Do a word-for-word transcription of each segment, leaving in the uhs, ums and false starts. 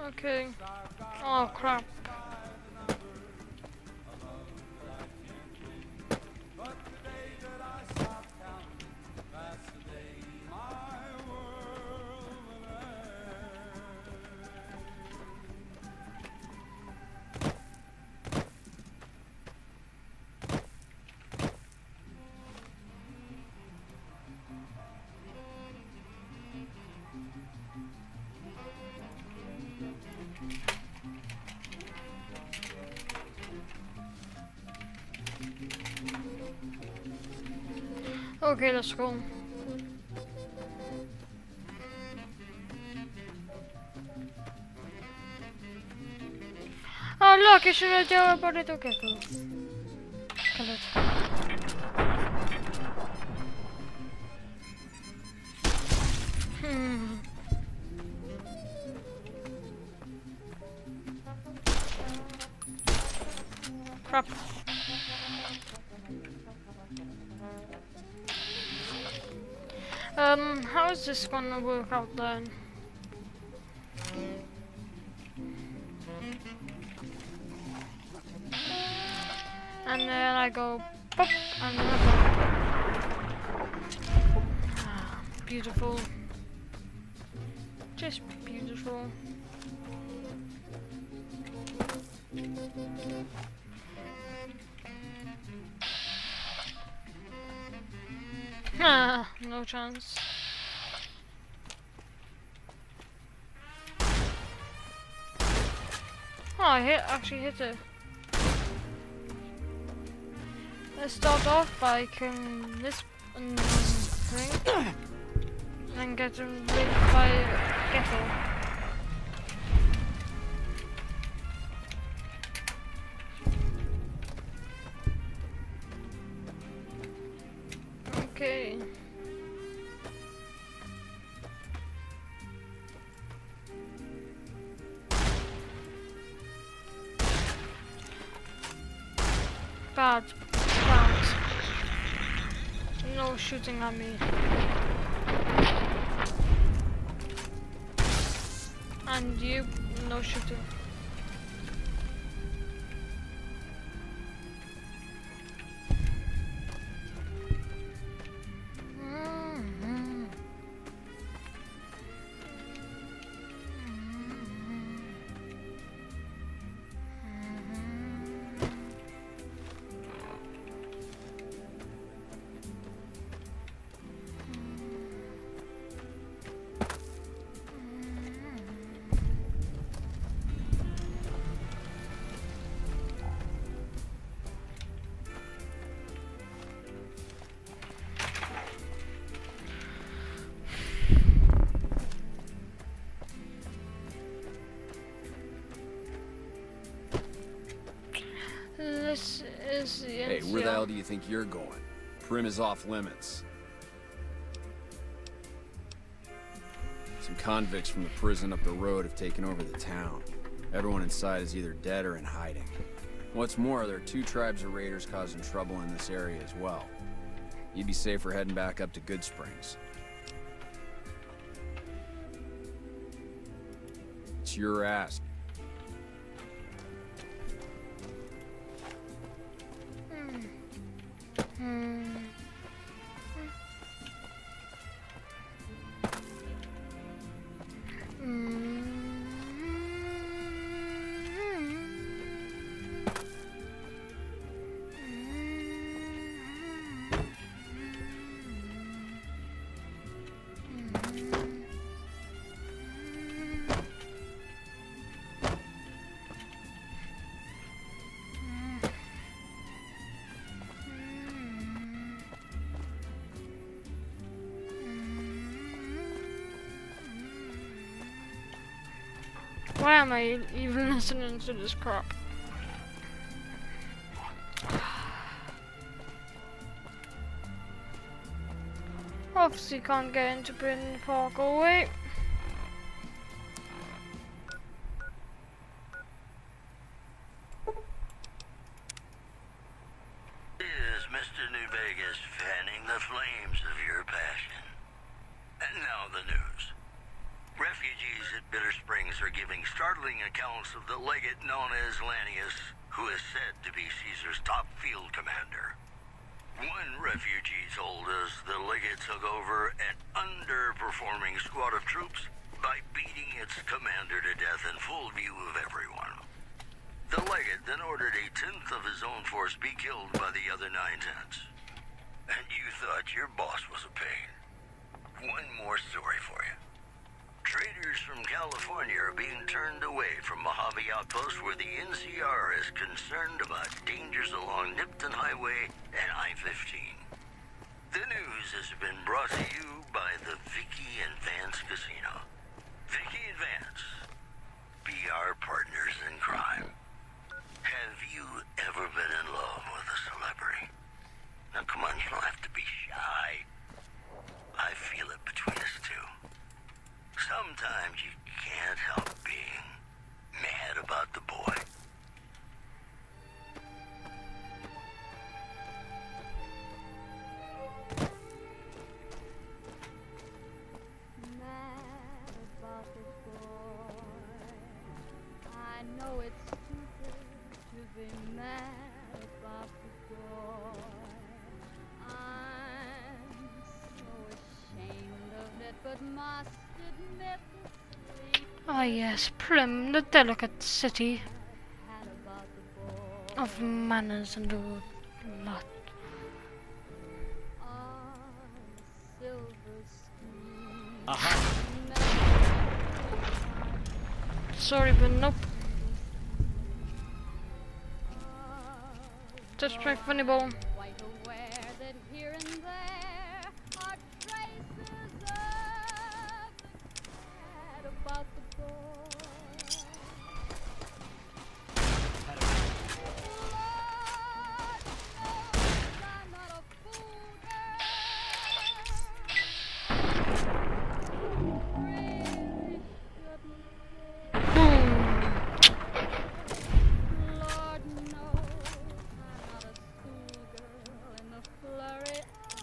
Okay. Oh crap. Okay, let's go. Oh look, it's a teleported gecko. Kill it. Hmm. Crap. Um, how is this gonna work out then? And then I go pop, and then I go. Ah, beautiful. Just beautiful. Ah, no chance. Oh, I hit, actually hit it. Let's start off by killing this um, thing, and then get him raped by a gecko. Okay. Bad. Bad. No shooting at me. And you, no shooting. This is the Hey, where the hell do you think you're going? Prim is off limits. Some convicts from the prison up the road have taken over the town. Everyone inside is either dead or in hiding. What's more, there are two tribes of raiders causing trouble in this area as well. You'd be safer heading back up to Good Springs. It's your ass. Hmm. Hmm. Why am I even listening to this crap? Obviously can't get into Britain Park away. Is Mister New Vegas fanning the flames of your passion? And now the news. Refugees at Bitter Springs are giving startling accounts of the legate known as Lannius, who is said to be Caesar's top field commander. One refugee told us the legate took over an underperforming squad of troops by beating its commander to death in full view of everyone. The legate then ordered a tenth of his own force be killed by the other nine tenths. And you thought your boss was a pain. One more story for you. Traders from California are being turned away from Mojave Outpost where the N C R is concerned about dangers along Nipton Highway and I fifteen. The news has been brought to you by the Vicky and Vance Casino. Vicky and Vance, be our partners in crime. Have you ever been in love with a celebrity? Now come on, you don't have to be shy. I feel it between us two. Sometimes you can't help being mad about the boy. Mad about the boy. I know it's stupid to be mad about the boy. I'm so ashamed of it, but must admit the sleep Ah yes, Prim, the delicate city I had about the boy. of manners and all that. On a silver screen. Aha! Sorry, but nope. Touch my funny bone. Quite aware that here and there are traces of the cat about the boy. Lord knows I'm not a fool, girl. Really shouldn't. Boom. Lord knows I'm not a schoolgirl in the flurry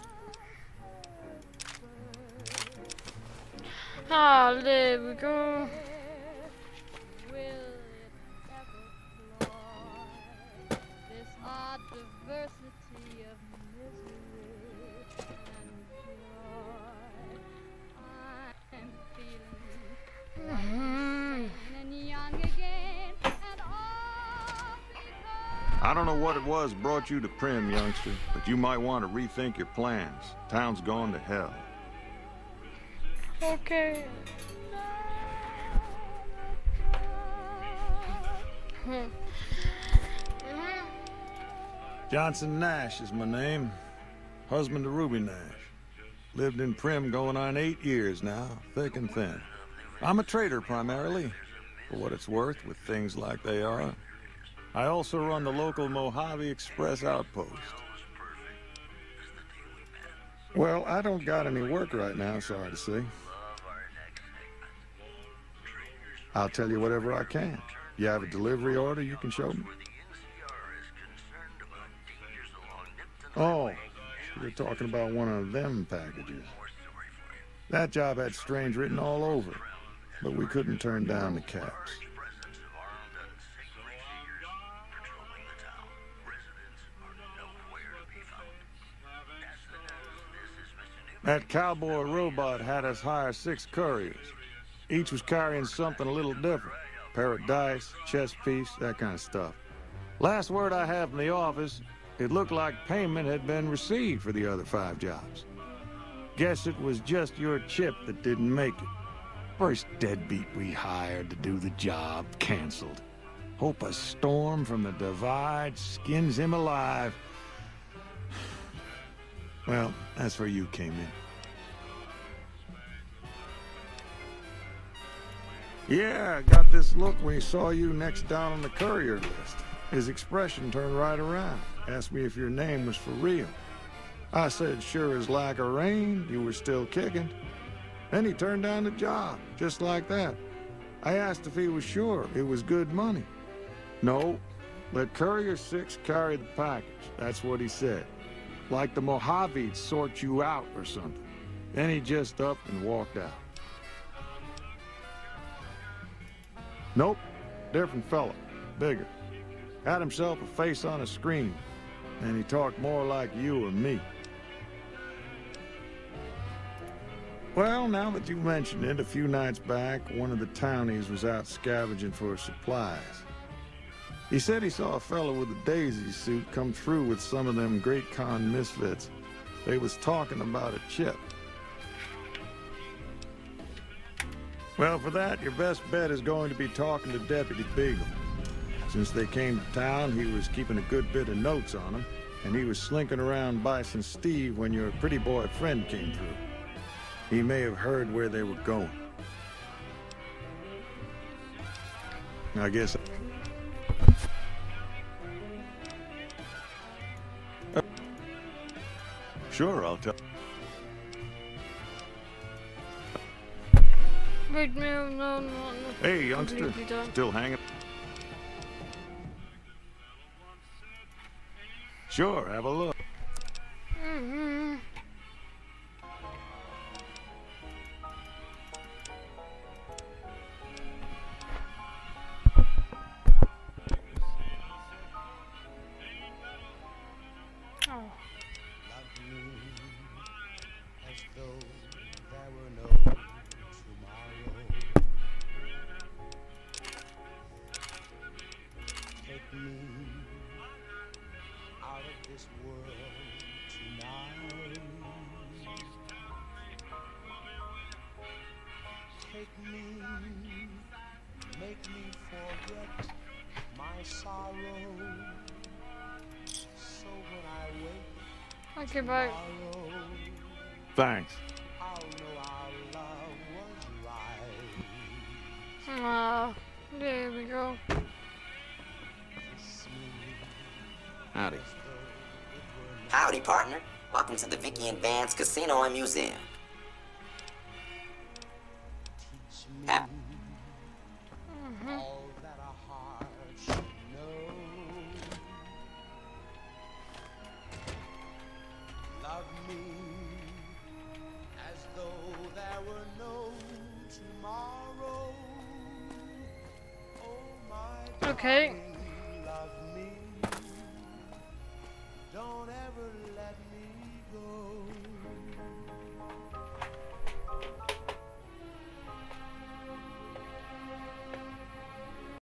of words. Ah, there we go. Will it ever cloy this odd diversity of misery and joy? I'm feeling Mhm. sane and young again, and all because I don't know what it was brought you to Prim, youngster, but you might want to rethink your plans. Town's gone to hell. Okay. Hmm. Johnson Nash is my name. Husband to Ruby Nash. Lived in Prim going on eight years now, thick and thin. I'm a trader primarily, for what it's worth with things like they are. I also run the local Mojave Express outpost. Well, I don't got any work right now, sorry to say. I'll tell you whatever I can. You have a delivery order you can show me? Oh, you're talking about one of them packages. That job had strange written all over it, but we couldn't turn down the caps. That cowboy robot had us hire six couriers. Each was carrying something a little different. Pair of dice, chess piece, that kind of stuff. Last word I have from the office, it looked like payment had been received for the other five jobs. Guess it was just your chip that didn't make it. First deadbeat we hired to do the job canceled. Hope a storm from the divide skins him alive. Well, that's where you came in. Yeah, I got this look when he saw you next down on the courier list. His expression turned right around. Asked me if your name was for real. I said, sure as like a rain, you were still kicking. Then he turned down the job, just like that. I asked if he was sure it was good money. No, let Courier six carry the package. That's what he said. Like the Mojave'd sort you out or something. Then he just up and walked out. Nope. Different fella. Bigger. Had himself a face on a screen. And he talked more like you or me. Well, now that you mention it, a few nights back, one of the townies was out scavenging for supplies. He said he saw a fella with a daisy suit come through with some of them Great Con misfits. They was talking about a chip. Well, for that, your best bet is going to be talking to Deputy Beagle. Since they came to town, he was keeping a good bit of notes on them, and he was slinking around Bison Steve when your pretty boy friend came through. He may have heard where they were going. I guess... Uh, sure, I'll tell... Wait, no, no, no, no. Hey, youngster. Completely done. Still hanging? Sure, have a look. Mm-hmm. Oh. As though there were no tomorrow. Take me out of this world tonight. Take me, make me forget my sorrow. So when I wake Okay, bye. tomorrow, Thanks. I'll know our love was right. Ah, there we go. Howdy. Howdy, partner. Welcome to the Vicky and Vance Casino and Museum. Hap- All that a heart should know. Love me as though there were no tomorrow. Oh my Okay.